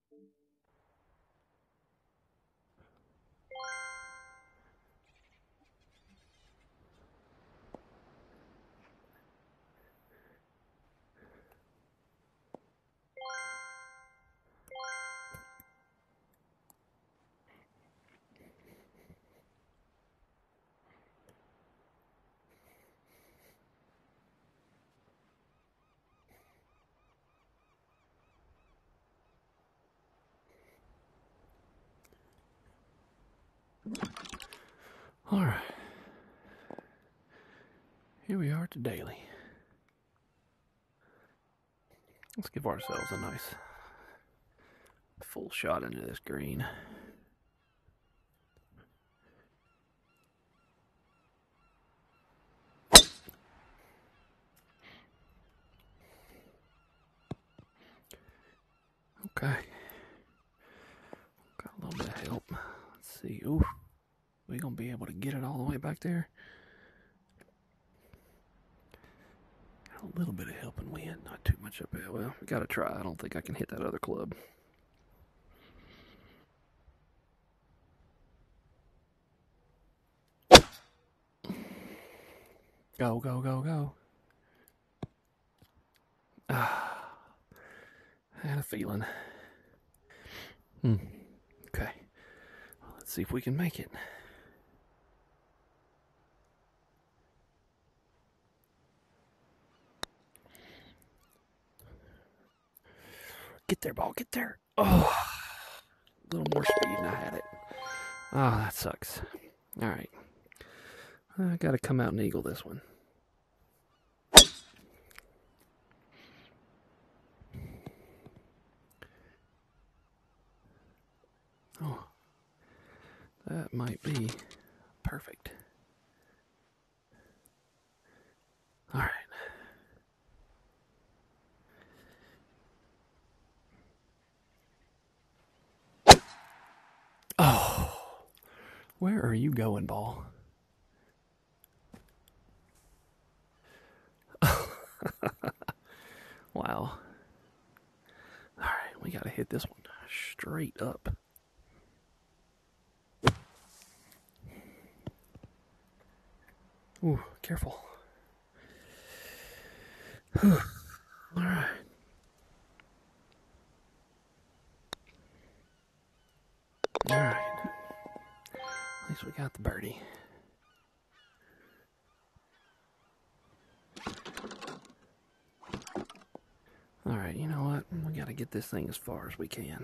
All right, here we are to daily. Let's give ourselves a nice full shot into this green. Okay, got a little bit of help. Let's see. Ooh, we gonna be able to get it all the way back there? Got a little bit of help and wind, not too much up there. Well, we gotta try. I don't think I can hit that other club. Go, go, go, go. Ah, I had a feeling. Okay. Well, let's see if we can make it. Get there, ball, get there. Oh, a little more speed and I had it. Oh, that sucks. All right. I gotta come out and eagle this one. Oh, that might be perfect. All right. Oh, where are you going, ball? Wow. All right, we gotta hit this one straight up. Ooh, careful. All right. All right. At least we got the birdie. All right, you know what? We gotta get this thing as far as we can.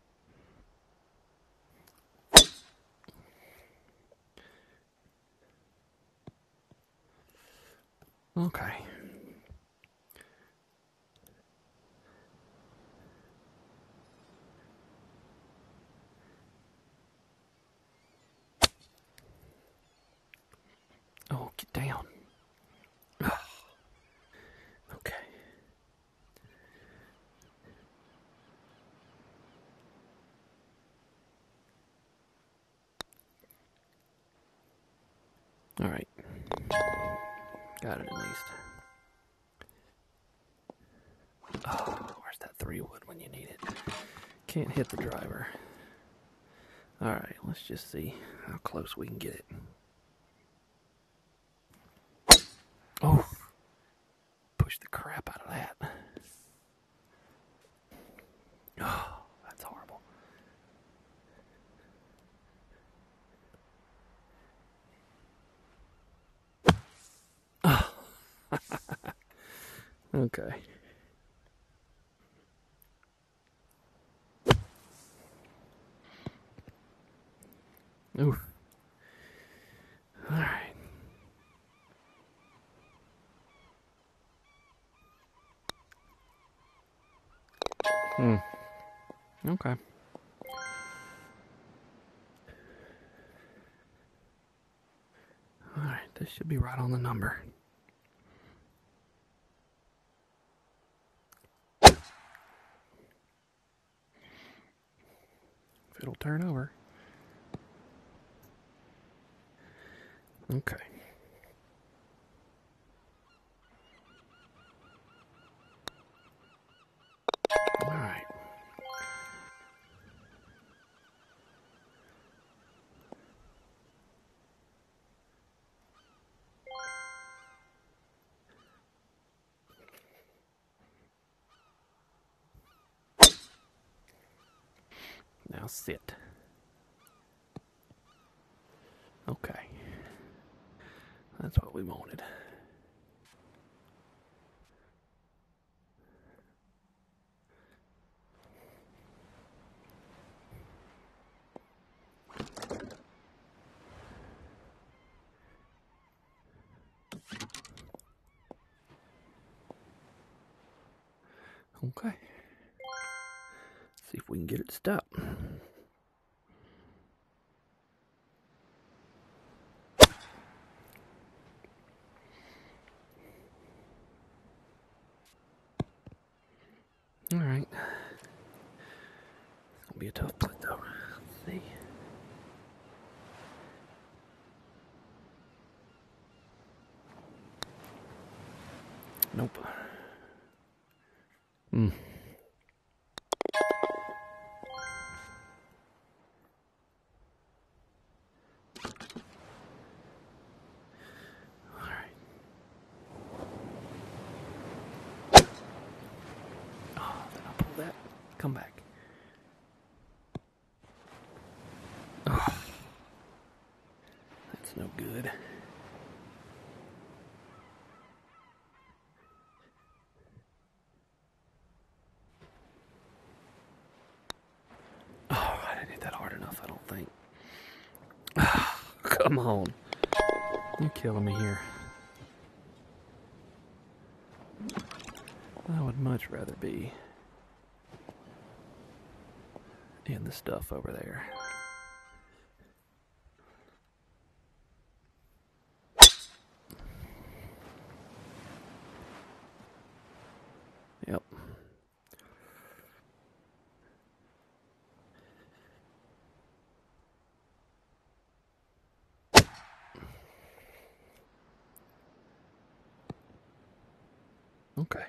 Okay. Oh, get down. Oh, okay. All right. Got it at least. Oh, where's that 3-wood when you need it? Can't hit the driver. All right, let's just see how close we can get it. Oh, push the crap out of that. Oh, that's horrible. Oh. Okay. Ooh. All right. Okay. All right, this should be right on the number. If it'll turn over. Okay. All right. sit. Okay. That's what we wanted. Okay. See if we can get it to stop. All right. It's gonna be a tough putt though. Let's see. Nope. Hmm. That. Come back. Oh, that's no good. Oh, I didn't hit that hard enough, I don't think. Oh, come on. You're killing me here. I would much rather be in the stuff over there. Yep. Okay.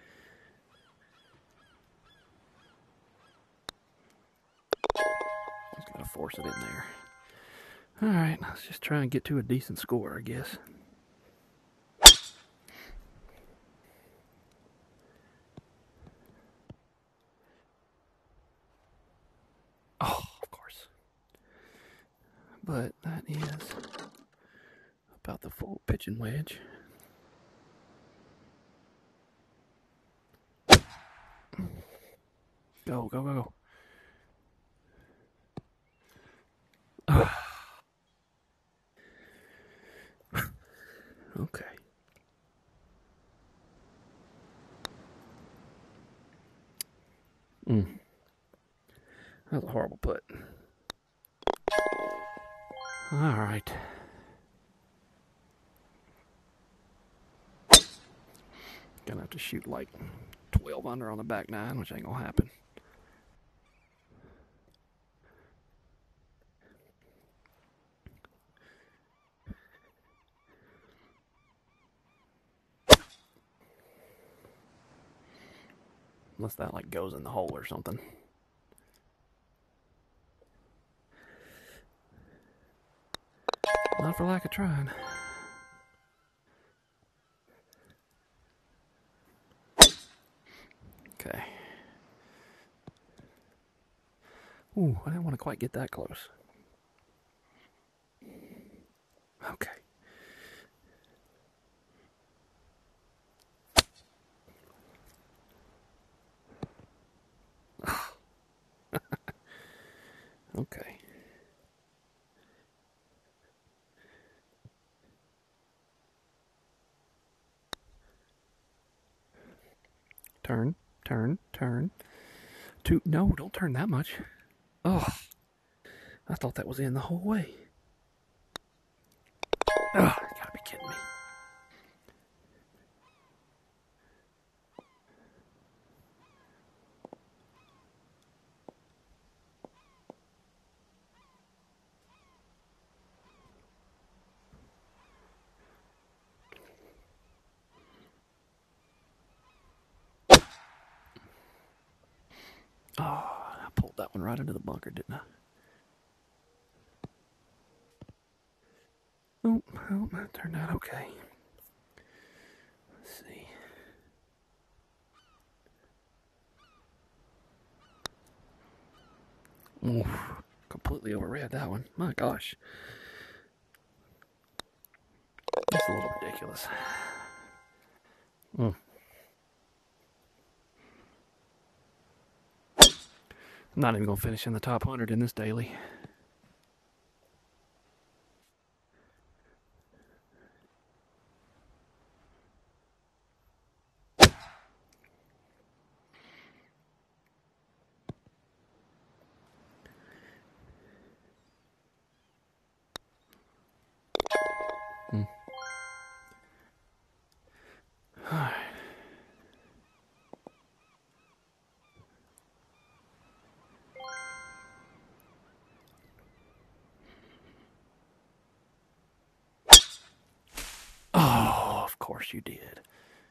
Just gotta force it in there. Alright, let's just try and get to a decent score, I guess. Oh, of course. But that is about the full pitching wedge. Go, go, go, go. Okay. That was a horrible putt. Alright. Gonna have to shoot like 12 under on the back nine, which ain't gonna happen. Unless that like goes in the hole or something. Not for lack of trying. Okay. Ooh, I didn't want to quite get that close. Okay. Okay. Turn, turn, turn. Two. No, don't turn that much. Oh, I thought that was in the whole way. Oh, you gotta be kidding me. Oh, I pulled that one right into the bunker, didn't I? Oh, well, that turned out okay. Let's see. Oof, completely overread that one. My gosh. That's a little ridiculous. I'm not even going to finish in the top 100 in this daily. Alright. Oh, of course you did.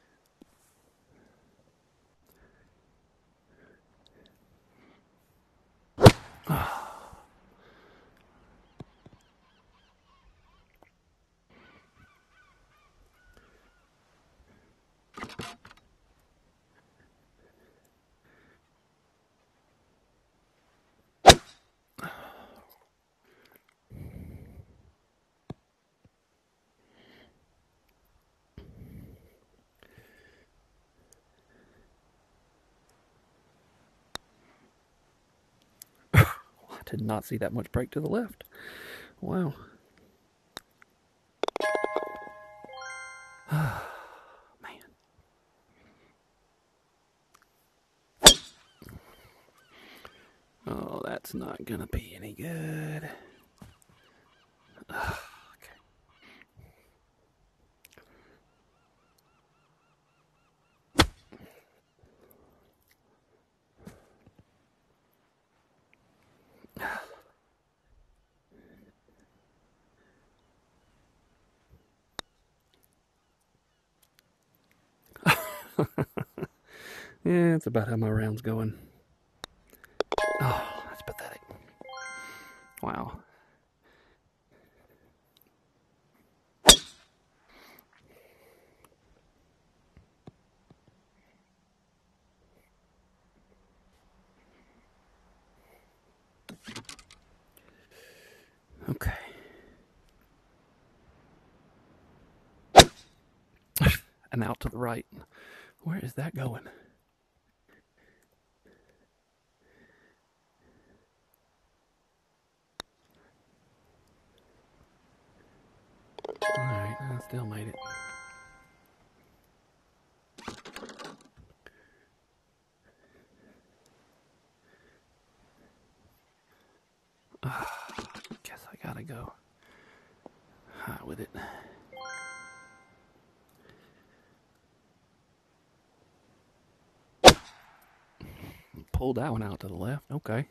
I did not see that much break to the left. Wow. Man. Oh, that's not gonna be any good. Okay. Yeah, that's about how my round's going. Oh, that's pathetic. Wow. Okay. And out to the right. Where is that going? Alright, I still made it. Guess I gotta go high with it. Pulled that one out to the left. Okay.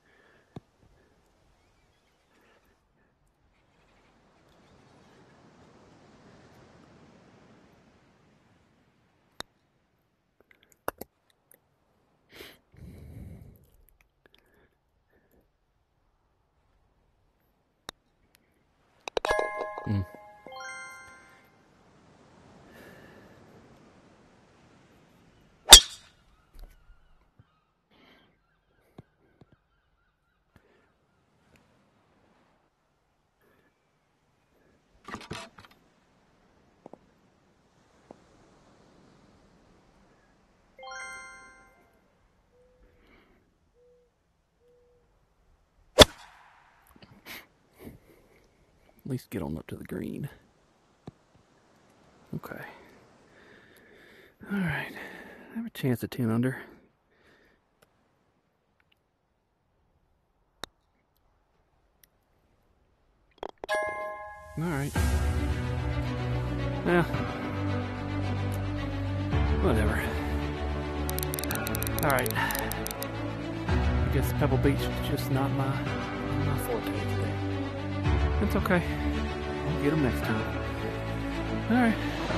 At least get on up to the green. Okay. Alright. I have a chance at 10 under. Alright. Yeah. Whatever. Alright. I guess Pebble Beach is just not my forte today. It's okay. I'll get them next time. Alright.